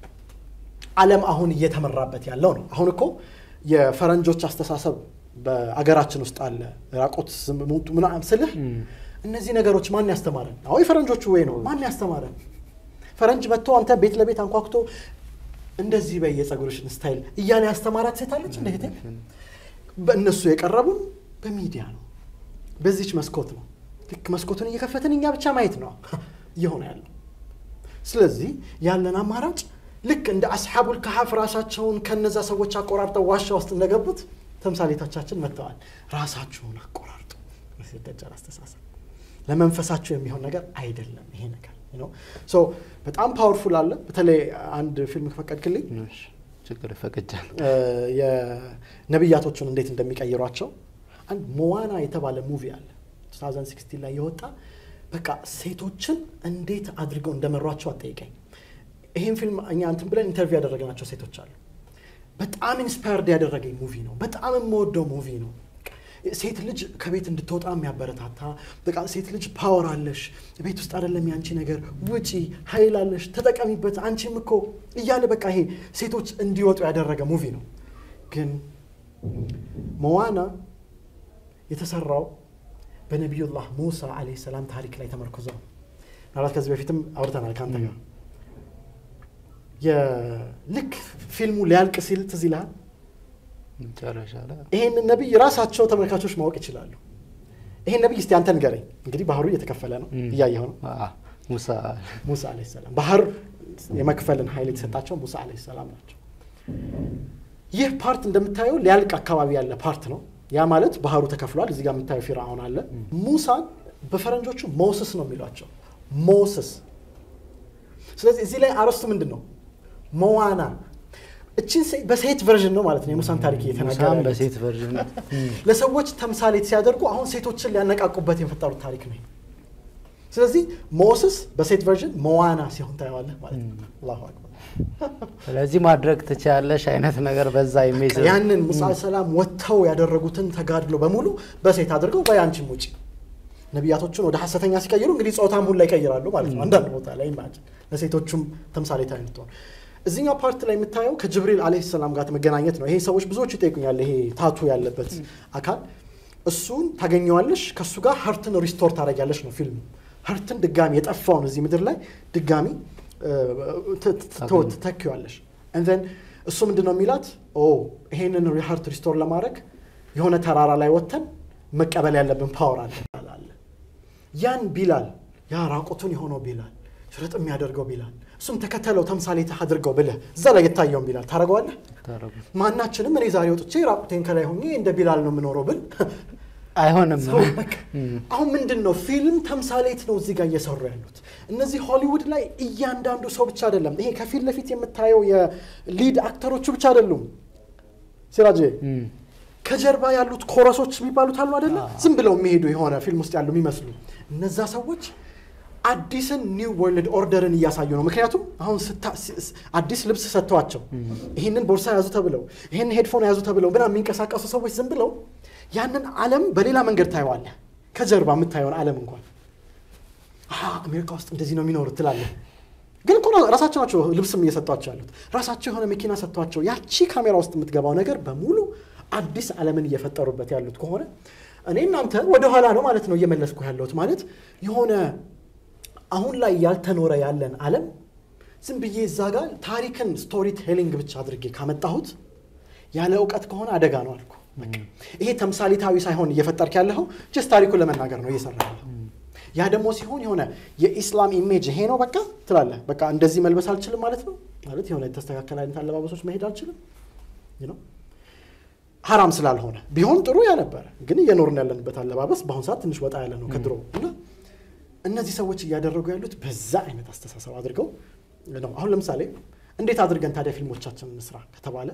ዓለም አሁን እየተመራበት ያለው ነው አሁን እኮ የፈረንጆች አስተሳሰብ በአገራችን ውስጥ አለ ራቆት ስሙት ምናምን ስለህ እነዚህ ነገሮች ማን ያስተማረን አዎ የፈረንጆቹ ወይ ነው ማን ያስተማረን ፈረንጅ መጥቶ አንተ ቤት ለቤት አንኳክቶ እንደዚህ በየጸጉርሽን ስታይል እያለ ያስተማራት ሴት አለች እንደሄተ በእነሱ የቀረቡን በሚዲያ ነው በዚች መስኮት ነው ልክ መስኮቱን እየከፈትን እኛ ብቻ ማየት ነው ይሆነ ያለው ስለዚህ ያለን አማራጭ ልክ እንደ አስሐቡል ከሐፍ ራሳቸውን ከነዛ ሰዎች አቆራርጠው ዋሻ ውስጥ እንደገቡት ተምሳሌታችን መጥተዋል ራሳቸውን አቆራርጡ መሲህ ደጃል አስተሳሰብ ለመንፈሳቸው የሚሆን ነገር አይደለም ይሄ ነገር so በጣም ፓወርፉል አለ በተለይ አንድ ፊልም ከፈቀድክልኝ ችግር ፈቀጃል የነብያቶቹን እንዴት እንደሚቀይሯቸው አንድ ሞዋና የተባለ ሙቪ አለ 2016 ላይ የወጣ በቃ ሴቶችን እንዴት አድርገው እንደመሯቸው አጠይቀኝ ይሄን ፊልም እኛ አንተም ብለን ኢንተርቪው ያደረግናቸው ሴቶች አሉ በጣም ኢንስፓየርድ ያደረገኝ ሙቪ ነው በጣም የምወደው ሙቪ ነው ሴት ልጅ ከቤት እንድትወጣ የሚያበረታታ በቃ ሴት ልጅ ፓወር አለሽ ቤት ውስጥ አይደለም ያንቺ ነገር ውጪ ኃይል አለሽ ተጠቀሚበት አንቺም እኮ እያለ በቃ ይሄ ሴቶች እንዲወጡ ያደረገ ሙቪ ነው ግን ሞዋና የተሰራው በነብዩላህ ሙሳ አለይሂ ሰላም ታሪክ ላይ ተመርኩዞ ማለት ከዚህ በፊትም አውርተናል ካንተ ጋር የልክ ፊልሙ ሊያልቅ ሲል ትዝ ይላል እንጨረሻለ ይሄን ነብይ ራሳቸው ተመልካቾች ማወቅ ይችላሉ ይሄን ነብይ እስቲ አንተ ንገረኝ እንግዲህ ባህሩ እየተከፈለ ነው እያየው ነው ሙሳ አለይሂ ሰላም ባህር የመክፈልን ኃይል የተሰጣቸው ሙሳ አለይሂ ሰላም ናቸው ይህ ፓርት እንደምታየው ሊያልቅ አካባቢ ያለ ፓርት ነው ያ ማለት ባህሩ ተከፍሏል እዚህ ጋር የምታየው ፊራውን አለ ሙሳ በፈረንጆቹ ሞሰስ ነው የሚሏቸው ሞሰስ ስለዚህ እዚህ ላይ አረስቱ ምንድነው ሞዋና እቺን በሴት ቨርዥን ነው ማለት ነው የሙሳን ታሪክ እየተናገረ ሙሳን በሴት ቨርዥን ለሰዎች ተምሳሌት ሲያደርጉ አሁን ሴቶችን ሊያነቃቁበት የፈጠሩት ታሪክ ነው ስለዚህ ሞሴስ በሴት ቨርዥን ሞዋና ሲሆን ታያዋለህ ማለት ነው አላሁ አክበር ስለዚህ ማድረግ ትችያለሽ አይነት ነገር በዛ ኢሜጅ ያንን ሙሳ ሰላም ወጥተው ያደረጉትን ተጋድሎ በሙሉ በሴት አድርገው በያንቺም ውጪ ነቢያቶቹን ወደ ሐሰተኛ ሲቀይሩ እንግዲህ ጾታም ሁሉ ይቀይራሉ ማለት ነው አንዳንድ ቦታ ላይ ኢማጂን ለሴቶቹም ተምሳሌት አይነቷል እዚህኛው ፓርት ላይ የምታየው ከጅብሪል አለይሂ ሰላም ጋር መገናኘት ነው ይሄ ሰዎች ብዙዎች ይጠይቁኛል ይሄ ታቱ ያለበት አካል እሱን ታገኘዋለሽ ከሱ ጋር ሀርትን ሪስቶር ታረጋለሽ ነው ፊልሙ ሀርትን ድጋሚ የጠፋውን እዚህ ምድር ላይ ድጋሚ ተተኪዋለሽ and then እሱ ምንድነው የሚላት ይሄንን ሀርት ሪስቶር ለማድረግ የሆነ ተራራ ላይ ወተን መቀበል ያለብን ፓወር አለ ያን ቢላል ያ ራቁቱን የሆነው ቢላል ሽርጥ የሚያደርገው ቢላል እሱም ተከተለው ተምሳሌት አድርገው ብለ እዛ ላይ የታየው ቢላል ታረጋዋለህ ማናችንም እኔ ዛሬ ወጥቼ ራቁቴን ከላይ ሆኜ እንደ ቢላል ነው የምኖረው ብል አይሆንም አሁን ምንድነው ፊልም ተምሳሌት ነው እዚህ ጋር እየሰሩ ያሉት እነዚህ ሆሊውድ ላይ እያንዳንዱ ሰው ብቻ አይደለም ይሄ ከፊል ለፊት የምታየው የሊድ አክተሮቹ ብቻ አይደሉም ሲራጄ ከጀርባ ያሉት ኮረሶች የሚባሉት አሉ አይደለ ዝም ብለው የሚሄዱ የሆነ ፊልም ውስጥ ያሉ የሚመስሉ እነዛ ሰዎች አዲስን ኒው ወርልድ ኦርደርን እያሳዩ ነው ምክንያቱም አሁን አዲስ ልብስ ሰጥተዋቸው ይሄንን ቦርሳ ያዙ ተብለው ይሄን ሄድፎን ያዙ ተብለው ብና የሚንቀሳቀሱ ሰዎች ዝም ብለው ያንን ዓለም በሌላ መንገድ ታይዋለህ ከጀርባ የምታየውን ዓለም እንኳን አሜሪካ ውስጥ እንደዚህ ነው የሚኖሩት ትላለህ ግን እኮ ራሳቸው ናቸው ልብስም እየሰጧቸው ያሉት ራሳቸው የሆነ መኪና ሰጥቷቸው ያቺ ካሜራ ውስጥ የምትገባው ነገር በሙሉ አዲስ ዓለምን እየፈጠሩበት ያሉት ከሆነ እኔ እናንተ ወደ ኋላ ነው ማለት ነው እየመለስኩ ያለሁት ማለት የሆነ አሁን ላይ ያልተኖረ ያለን ዓለም ዝም ብዬ እዛ ጋር ታሪክን ስቶሪ ቴሊንግ ብቻ አድርጌ ካመጣሁት ያለ ዕውቀት ከሆነ አደጋ ነው አልኩ ይሄ ተምሳሌታዊ ሳይሆን እየፈጠርክ ያለው ጀስት ታሪኩን ለመናገር ነው እየሰራው ያ ደግሞ ሲሆን የሆነ የኢስላም ኢሜጅ ይሄ ነው በቃ ትላለህ በቃ እንደዚህ መልበስ አልችልም ማለት ነው ማለት የሆነ ተስተካከለ አይነት አለባበሶች መሄድ አልችልም حرام ስላልሆነ ቢሆን ጥሩ ያ ነበር ግን እየኖርን ያለንበት አለባበስ በአሁን ሰዓት ትንሽ ወጣ ያለ ነው ከድሮ እና እነዚህ ሰዎች እያደረጉ ያሉት በዛ አይነት አስተሳሰብ አድርገው ነው አሁን ለምሳሌ እንዴት አድርገን ታዲያ ፊልሞቻችንን እንስራ ከተባለ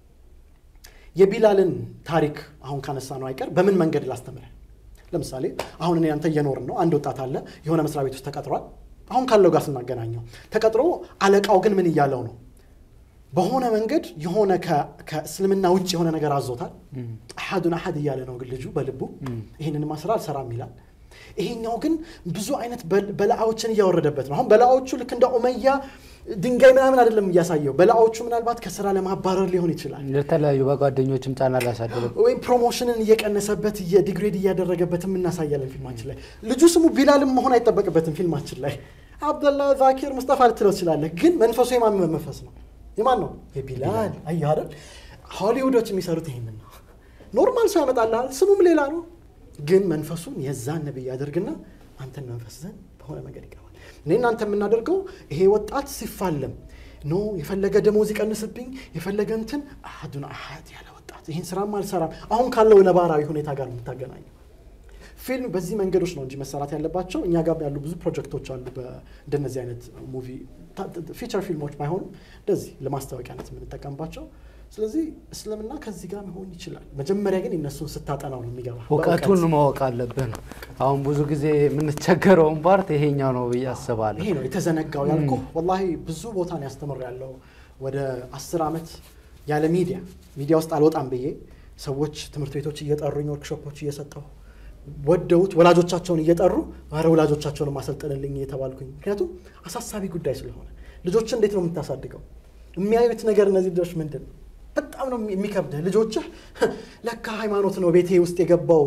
የቢላልን ታሪክ አሁን ካነሳ ነው አይቀር በምን መንገድ ላስተምር ለምሳሌ አሁን እኔ አንተ እየኖርን ነው አንድ ወጣት አለ የሆነ መስሪያ ቤት ውስጥ ተቀጥሯል አሁን ካለው ጋር ስናገናኘው ተቀጥሮ አለቃው ግን ምን እያለው ነው በሆነ መንገድ የሆነ ከእስልምና ውጭ የሆነ ነገር አዞታል አሐዱን አሐድ እያለ ነው ልጁ በልቡ ይሄንን ማስራ አልሰራም ይላል ይሄኛው ግን ብዙ አይነት በላዎችን እያወረደበት ነው አሁን በላዎቹ ልክ እንደ ኡመያ ድንጋይ ምናምን አይደለም እያሳየው በላዎቹ ምናልባት ከስራ ለማባረር ሊሆን ይችላል ለተለያዩ በጓደኞችም ጫና ላሳደረው ወይ ፕሮሞሽንን እየቀነሰበት የዲግሬድ እያደረገበትም እናሳያለን ፊልማችን ላይ ልጁ ስሙ ቢላልም መሆን አይተበቀበትም ፊልማችን ላይ አብደላ ዛኪር ሙስጠፋ ልትለው ይችላል ግን መንፈሱ የማን መንፈስ ነው የማን ነው የቢላል አይያረል ሆሊውዶች የሚሰሩት ይሄንን ነው ኖርማል ሰው ያመጣልሃል ስሙም ሌላ ነው ግን መንፈሱን የዛን ነብይ ያደርግና አንተን መንፈስን በሆነ መንገድ ይቀባል እኔ እናንተ የምናደርገው ይሄ ወጣት ሲፋለም ኖ የፈለገ ደሞዝ ይቀንስብኝ የፈለገ እንትን አሐዱን አሐድ ያለ ወጣት ይሄን ስራም አልሰራም አሁን ካለው ነባራዊ ሁኔታ ጋር የምታገናኘው ፊልም በዚህ መንገዶች ነው እንጂ መሰራት ያለባቸው እኛ ጋር ያሉ ብዙ ፕሮጀክቶች አሉ በእንደነዚህ አይነት ሙቪ ፊቸር ፊልሞች ባይሆኑ እንደዚህ ለማስታወቂያነት የምንጠቀምባቸው ስለዚህ እስልምና ከዚህ ጋር መሆን ይችላል መጀመሪያ ግን እነሱን ስታጠናው ነው የሚገባ ወቀቱን ማወቅ አለብን አሁን ብዙ ጊዜ ምን ተቸገረው ፓርት ይሄኛው ነው ያስባለሁ ይሄ ነው የተዘነጋው ያልኩ والله ብዙ ቦታን ያስተምር ያለው ወደ 10 አመት ያለ ሚዲያ ውስጥ አልወጣም በየ ሰዎች ትምህርት ቤቶች እየጠሩኝ ወርክሾፖች እየሰጠው ወደውት ወላጆቻቸውን እየጠሩ ማረ ወላጆቻቸውን ማሰልጠንልኝ እየተባልኩኝ ምክንያቱም አሳሳቢ ጉዳይ ስለሆነ ልጆች እንዴት ነው የምታሳድገው የሚያዩት ነገር እነዚህ ልጆች ምንድነው በጣም ነው የሚከብደ ልጆች ለካ ሃይማኖት ነው ቤቴ ውስጥ የገባው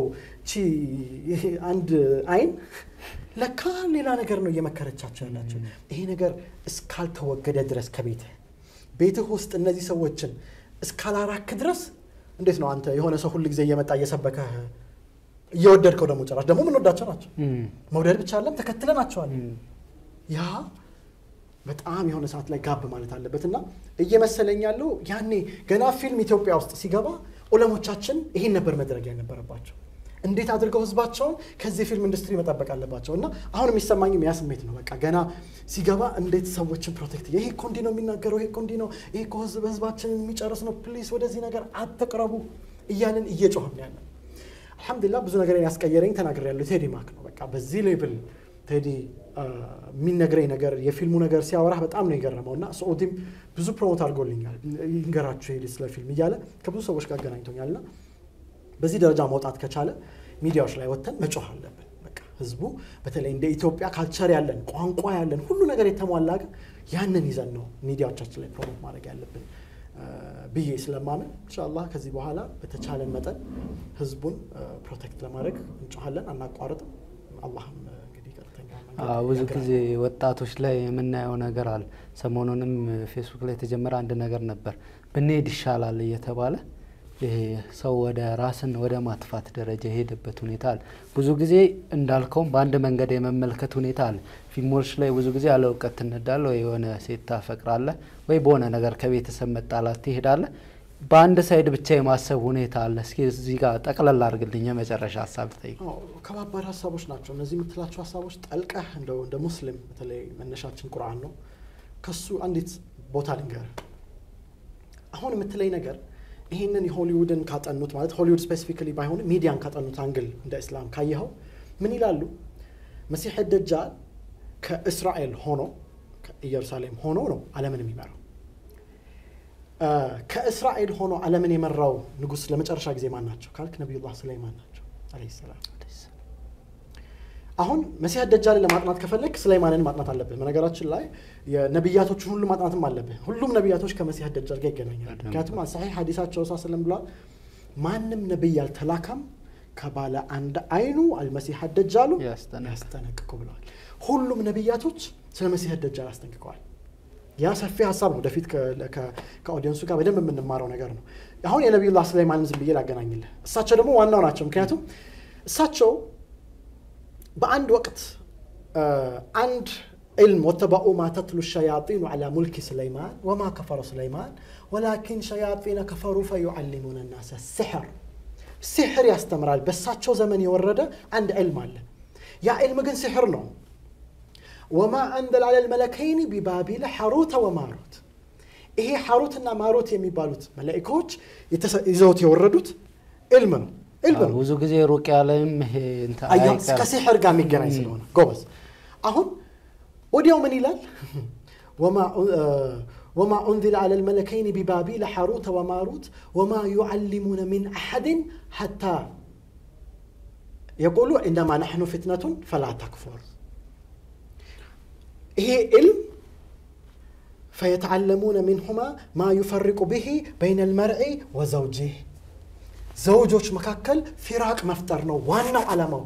አንድ አይን ለካ ሌላ ነገር ነው እየመከረቻቸው ያላቸው ይሄ ነገር እስካልተወገደ ድረስ ከቤትህ ውስጥ እነዚህ ሰዎችን እስካላራክ ድረስ እንዴት ነው አንተ የሆነ ሰው ሁሉ ጊዜ እየመጣ እየሰበከ እየወደድከው ደግሞ ጭራሽ ደግሞ ምን ወዳቸው ናቸው መውደድ ብቻ አይደለም ተከትለናቸዋል ያ በጣም የሆነ ሰዓት ላይ ጋብ ማለት አለበትና እየመሰለኝ ያለው ያኔ ገና ፊልም ኢትዮጵያ ውስጥ ሲገባ ዑለሞቻችን ይሄን ነበር መድረግ ያነበረባቸው እንዴት አድርገው ህዝባቸውን ከዚህ ፊልም ኢንዱስትሪ መጠበቅ አለባቸውና አሁን የሚሰማኝ ያ ስሜት ነው በቃ ገና ሲገባ እንዴት ሰዎችን ፕሮቴክት ይሄ ኮንዲ ነው የሚናገረው ይሄ ኮንዲ ነው ይሄ ህዝባችንን የሚጨርስ ነው ፕሊስ ወደዚህ ነገር አትቅረቡ እያልን እየጮህን ያለ አልহামዱሊላህ ብዙ ነገር ያስቀየረኝ ተናግሬያለሁ ቴዲ ማክ ነው በቃ በዚህ ሌቭል ቴዲ የሚነግረኝ ነገር የፊልሙ ነገር ሲያወራ በጣም ነው የገረመውና ሶዲም ብዙ ፕሮሞት አድርጎልኛል ይንገራችሁ ይሄ ስለ ፊልም ይያለ ከብዙ ሰዎች ጋር ገናኝቶኛልና በዚህ ደረጃ መውጣት ከቻለ ሚዲያዎች ላይ ወጥተን መጮህ አለብን በቃ ህዝቡ በተለይ እንደ ኢትዮጵያ ካልቸር ያለን ቋንቋ ያለን ሁሉ ነገር የተሟላ ያንን ይዘን ነው ሚዲያዎቻችን ላይ ፕሮሞት ማድረግ ያለብን ብዬ ስለማምን ኢንሻአላህ ከዚህ በኋላ በተቻለን መጠን ህዝቡን ፕሮቴክት ለማድረግ እንጮሃለን አናቋርጥም አላህም ብዙ ጊዜ ወጣቶች ላይ የምናየው ነገር አለ ሰሞኑንም ፌስቡክ ላይ ተጀመረ አንድ ነገር ነበር ብንሄድ ይሻላል እየተባለ ይሄ ሰው ወደ ራስን ወደ ማጥፋት ደረጃ ሄደበት ሁኔታ አለ ብዙ ጊዜ እንዳልከው በአንድ መንገድ የመመልከት ሁኔታ አለ ፊልሞች ላይ ብዙ ጊዜ ያለ እውቀት እንዳለ ወይ የሆነ ሴት ታፈቅራለ ወይ በሆነ ነገር ከቤተሰብ መጣላት ይሄዳል በአንድ ሳይድ ብቻ የማሰብ ሁኔታ አለ እስኪ እዚህ ጋር ጠቅለል አድርግልኝ የመጨረሻ ሐሳብ ተይ ከባባድ ሐሳቦች ናቸው እነዚህ የምትላቸው ሐሳቦች ጠልቀህ እንደ ሙስሊም በተለይ መነሻችን ቁርአን ነው ከሱ አንዲት ቦታ ልንገር አሁን የምትለይ ነገር ይሄንን የሆሊውድን ካጠኑት ማለት ሆሊውድ ስፔሲፊካሊ ባይሆን ሚዲያን ካጠኑት አንግል እንደ እስላም ካየኸው ምን ይላሉ መሲህ ደጃል ከእስራኤል ሆኖ ከኢየሩሳሌም ሆኖ ነው ዓለምን የሚመራው ከእስራኤል ሆኖ ዓለምን የመራው ንጉስ ለመጨረሻ ጊዜ ማን ናቸው ካልክ ነብዩላህ ሱለይማን ናቸው አለይሂ ሰላም አሁን መሲህ ደጃል ለማጥናት ከፈለክ ሱለይማንን ማጥናት አለብህ በነገራችን ላይ የነብያቶችን ሁሉ ማጥናትም አለብህ ሁሉም ነብያቶች ከመሲህ ደጃል ጋር ይገናኛሉ ምክንያቱም ሰሂህ ሐዲሳቸው ሰለም ብሏል ማንንም ነብይ ያልተላከም ከባለ አንድ አይኑ አልመሲህ ደጃሉ ያስተነቅቁ ብለዋል ሁሉም ነብያቶች ስለ መሲህ ደጃል አስተንቅቀዋል ያ ሰፊ ሐሳብ ነው ወደፊት ከኦዲየንሱ ጋር በደንብ የምንማረው ነገር ነው አሁን የነብዩላህ ሱለይማንን ዝም ብዬ ላገናኝልህ እሳቸው ደግሞ ዋናው ናቸው ምክንያቱም እሳቸው በአንድ ወቅት አንድ علم واتبعوا ما تتلو الشياطين على ملك سليمان وما كفر سليمان ولكن شياطين كفروا فيعلمون الناس السحر يستمرال بساتشو زمن يورد عند علم الله يا علم كن سحر نو وما أنزل على الملكين ببابل حاروت وماروت إيه حاروتنا ماروت يميبالوت ملائكوች ይዘውት የወረዱት علم ነው ብዙ ጊዜ ሩቅ ያለም እንተ አይስ ከሲህር ጋር የሚገናኝ ስለሆነ ጎበዝ አሁን ወዲያው ምን ይላል وما أنزل على الملكين ببابل حاروت وماروت وما يعلمون من أحد حتى يقولوا إنما نحن فتنة فلا تكفر هي علم فيتعلمون منهما ما يفرق به بين المرء وزوجه زوجوች መካከል ፊራቅ መፍጠር ነው ዋናው ዓላማው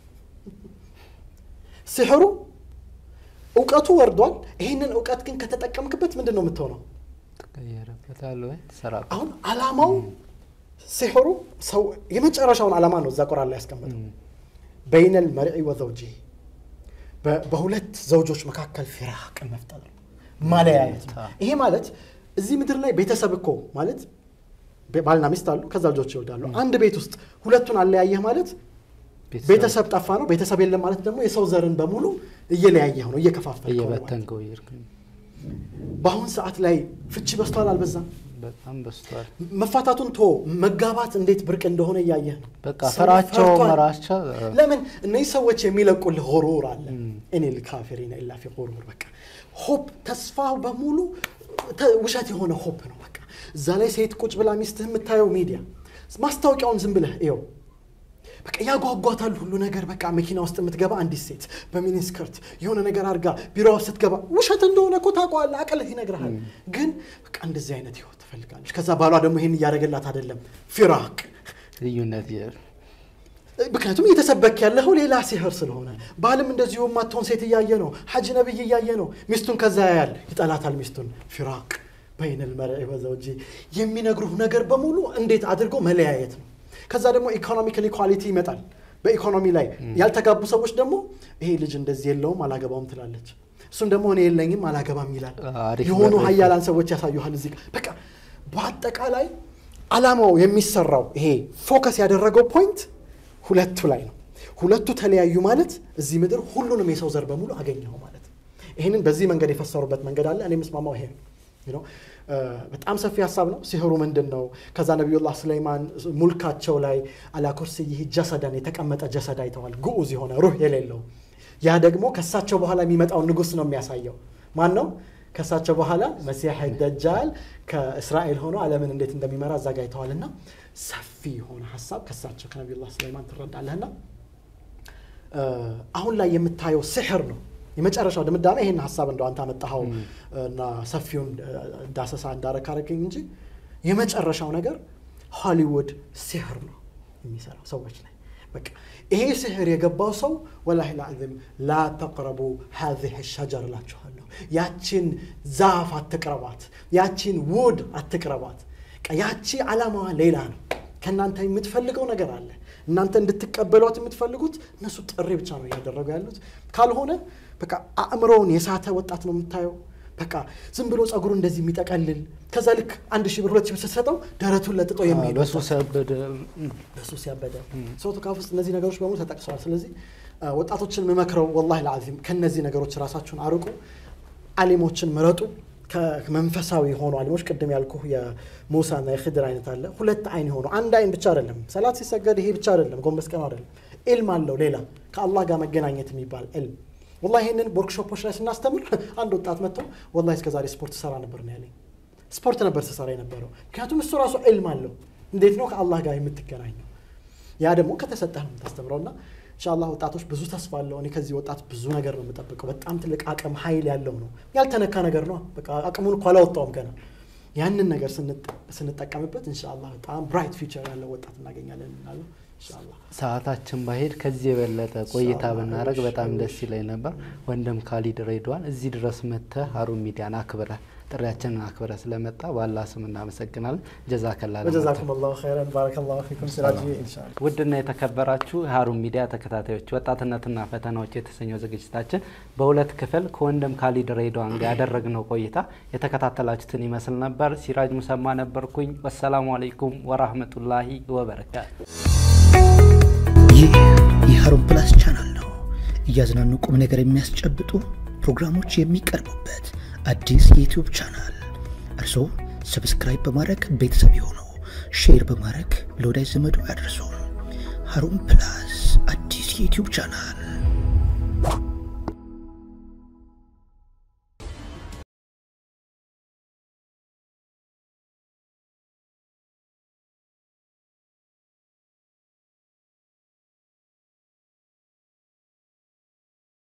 ሲህሩ እውቀቱ ወርዷል ይሄንን እውቀት ግን ከተጠቀምክበት ምንድነው የምትሆነው ተቀየረበታል ወይ ተሰራቀ አሁን ዓላማው ሲህሩ ሰው የመጨረሻውን ዓላማ ነው እዛ ቁርአን ላይ ያስቀመጠው بين المرء وزوجه በሁለት ዘውጆች መካከል ፊራቅ መፍጠር ማለያየት ይሄ ማለት እዚህ ምድር ላይ ቤተሰብ እኮ ማለት ባልና ሚስት አሉ ከዛ ልጆች ይወልዳሉ አንድ ቤት ውስጥ ሁለቱን አለያየህ ማለት ቤተሰብ ጠፋ ነው ቤተሰብ የለም ማለት ደግሞ የሰው ዘርን በሙሉ እየለያየህ ነው እየከፋፈልከው እየበተንከው ይርክ በአሁን ሰዓት ላይ ፍቺ በስቷል አልበዛም በጣም በስቷል መፋታቱን ቶ መጋባት እንዴት ብርቅ እንደሆነ ያያየህ ነው በቃ ፈራቸው መራቸው ለምን እነዚህ ሰዎች የሚለቁልህ ሆሮር አለ እኔ الكافرين الا في غرور በቃ ሆፕ ተስፋው በሙሉ ውሸት የሆነ ሆፕ ነው በቃ እዛ ላይ ሴት ቁጭ ብላ ሚስትህ የምታየው ሚዲያ ማስታወቂያውን ዝም ብለህ ይው በቃ ያጓጓታል ሁሉ ነገር በቃ መኪና ውስጥ የምትገባ አንዲት ሴት በሚኒ ስከርት የሆነ ነገር አርጋ ቢሮ ውስጥ ስትገባ ውሸት እንደሆነ እኮ ታውቀዋለህ አቀልህ ይነግራል ግን በቃ እንደዚህ አይነት ህይወት ትፈልጋለች ከዛ ባሏ ደግሞ ይሄን ያረጋላት አይደለም ፊራቅ ልዩነት ይር በከቱም እየተሰበከ ያለው ሌላ ሲህር ስለሆነ ባልም እንደዚሁ ማጥቶን ሴት ያያየ ነው ሐጅ ነብይ ያያየ ነው ሚስቱን ከዛ ያያል ይጣላታል ሚስቱን ፊራቅ بين المرء وزوجه የሚነግሩህ ነገር በሙሉ እንዴት አድርጎ መለያየት ነው ከዛ ደግሞ ኢኮኖሚካሊ ኳሊቲ ይመጣል በኢኮኖሚ ላይ ያልተጋቡ ሰዎች ደግሞ ይሄ ልጅ እንደዚህ የለውም አላገባውም ትላለች እሱም ደግሞ እኔ የለኝም አላገባም ይላል የሆኑ ሀያላን ሰዎች ያሳዩሃል እዚህ በቃ በአጠቃላይ ዓላማው የሚሰራው ይሄ ፎከስ ያደረገው ፖይንት ሁለቱ ላይ ነው ሁለቱ ተለያዩ ማለት እዚህ ምድር ሁሉንም የሰው ዘር በሙሉ አገኘው ማለት ይሄንን በዚህ መንገድ የፈሰሩበት መንገድ አለ እኔ መስማማው ይሄ ነው በጣም ሰፊ ሐሳብ ነው ሲህሩ ምንድነው ከዛ ነብዩላህ ሱለይማን ሙልካቸው ላይ አላ ኩርሲይሂ ጀሰዳን የተቀመጠ ጀሰዳ አይተዋል ጉኡዝ የሆነ ሩህ የሌለው ያ ደግሞ ከሳቸው በኋላ የሚመጣው ንጉስ ነው የሚያሳየው ማን ነው ከሳቸው በኋላ መሲህ ደጃል ከእስራኤል ሆኖ ዓለምን እንዴት እንደሚመራ አዛጋይተዋልና ሰፊ የሆነ ሐሳብ ከሳቸው ከነብዩላህ ሱለይማን ተረዳለህና አሁን ላይ የምታየው ሲህር ነው የመጨረሻው ድምዳሜ ይሄን ሐሳብ እንደው አንተ አመጣው እና ሰፊውን ዳሰሳ እንዳረካረከኝ እንጂ የመጨረሻው ነገር ሆሊውድ ሲህር ነው የሚሰራው ሰዎች ላይ በቃ ይሄ ሲህር የገባው ሰው ወላሂ ለአዝም لا تقربوا هذه الشجر لا تشهلوا ያቺን ዛፍ አትቅረባት ያቺን ውድ አትቅረባት ያቺ ዓላማዋ ሌላ ነው ከናንተ የምትፈልገው ነገር አለ እናንተ እንድትቀበሉት የምትፈልጉት እነሱ ጥሪ ብቻ ነው ያደረጉ ያሉት ካልሆነ በቃ አእምሮውን የሳተ ወጣት ነው የምታየው በቃ ዝም ብሎ ጸጉሩ እንደዚህ የሚጠቀልል ከዛ ልክ 1000 ብር 2000 ብር ሰጠው ደረቱን ለጥጦ የሚሄድ በሱስ ያበደ ሰው ተካፍስ እነዚህ ነገሮች በሙሉ ተጠቅሰዋል ስለዚህ ወጣቶችን መመክረው والله العظيم ከነዚህ ነገሮች ራሳችሁን አርቁ ዓሊሞችን መረጡ ከመንፈሳዊ ሆኖ ዓሊሞች ቀደም ያልኩ የሙሳና የኽድር አይነት አለ ሁለት አይን ሆኖ አንድ አይን ብቻ አይደለም ሰላት ሲሰገድ ይሄ ብቻ አይደለም ጎንበስ ቀና አይደለም ኢልም አለው ሌላ ከአላህ ጋር መገናኘት የሚባል ኢልም والله ይሄንን ወርክሾፖች ላይ ስናስተምር አንድ ወጣት መጥቶ والله እስከዛሬ ስፖርት ሰራ ነበር ነው ያለኝ ስፖርት ነበር ሰራ የነበረው ምክንያቱም እሱ ራሱ ኢልም አለው እንዴት ነው ከአላህ ጋር የምትገናኘው ያ ደግሞ ከተሰጠህ ነው የምታስተምረውና ኢንሻአላህ ወጣቶች ብዙ ተስፋ አለው እኔ ከዚህ ወጣት ብዙ ነገር ነው የምጠብቀው በጣም ትልቅ አቅም ኃይል ያለው ነው ያልተነካ ነገር ነው በቃ አቅሙን እንኳን አላወጣውም ገና ያንን ነገር ስንጠቀምበት ኢንሻአላህ በጣም ብራይት ፊውቸር ያለው ወጣት እናገኛለን እንላለን ኢንሻአላህ ሰዓታችን ባሄድ ከዚህ የበለጠ ቆይታ ብናረግ በጣም ደስ ይለኝ ነበር ወንድም ካሊድ ሬድዋን እዚህ ድረስ መጥተህ ሀሩን ሚዲያን አክብረ ጥሪያችንን አክብረ ስለመጣ በአላህ ስም እናመሰግናለን ጀዛከላሁ ኸይራን ባረከላሁ ፊኩም ሲራጂ ኢንሻአላህ ውድና የተከበራችሁ ሀሩን ሚዲያ ተከታታዮች ወጣትነትና ፈተናዎች የተሰኘው ዝግጅታችን በሁለት ክፍል ከወንድም ካሊድ ሬድዋን ጋር ያደረግነው ቆይታ የተከታተላችሁትን ይመስል ነበር ሲራጅ ሙሰማ ነበርኩኝ ወሰላሙ አለይኩም ወራህመቱላሂ ወበረካቱ ይህ የሀሩን ፕላስ ቻናል ነው እያዝናኑ ቁም ነገር የሚያስጨብጡ ፕሮግራሞች የሚቀርቡበት አዲስ የዩቲዩብ ቻናል እርሶ ሰብስክራይብ በማድረግ ቤተሰብ ይሁኑ ሼር በማድረግ ለወዳጅ ዘመዶ ያድርሱ ሀሩን ፕላስ አዲስ የዩቲዩብ ቻናል